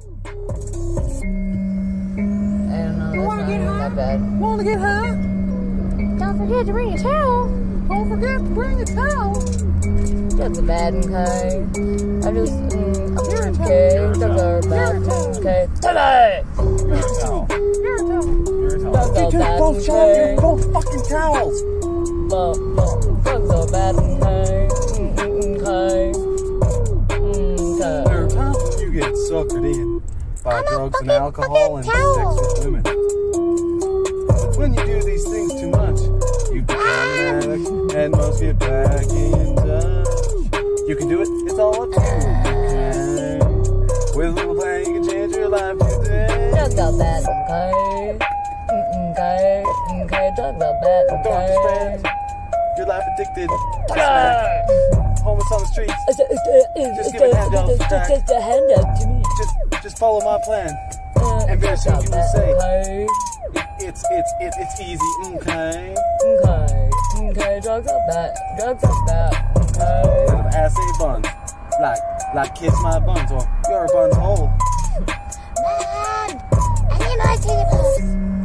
don't know, that's not even that bad. Want to get high? Don't forget to bring a towel. Don't forget to bring a towel. That's bad, okay? I just, okay, drugs are bad, okay? Today! You're a towel. You're a towel. You're a towel. Drugs are bad, okay? Both fucking towels. Drugs are bad, okay? Okay. There are times when you get suckered in by drugs and alcohol and sex with women. But when you do these things too much, you become an addict and must get back in touch. You can do it, it's all up to you. Okay. With a little plan, you can change your life today. Drugs are bad, okay? Okay, okay, drugs are bad, Don't okay? understand. Your life addicted. Homeless on the streets. Just give a hand up, okay? Just a hand up to me. Just follow my plan. And very soon you will say, it's easy, okay? Okay, drugs are bad, okay? Acid buns, like kiss my buns, or your buns hole. Mom, I need my chili puffs.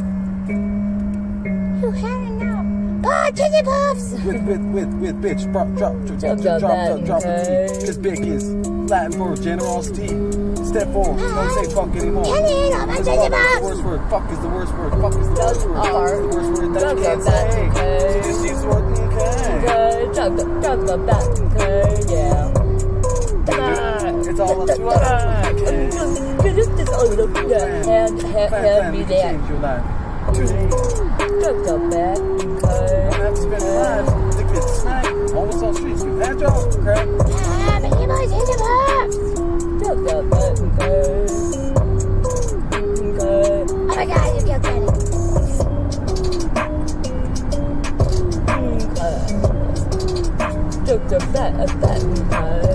You had enough. Oh, chili puffs. With bitch, drop the T. Cause big is Latin for generosity. Step 4, don't say fuck anymore. Can you eat all my chili puffs? The worst word, fuck is the worst word, fuck is the worst word, fuck is the worst word that you can't say. So just use the word okay. Drugs are bad, okay, yeah. It's all up to us. Hand me that. Change your life. Drugs are bad, okay? Don't have to spend your lives addicted to snack. Almost on streets. We've had jobs for crap. Mom, I need my chili puffs. Drugs are bad, okay? Okay. Oh my God, you killed Daddy. Drugs are bad, okay?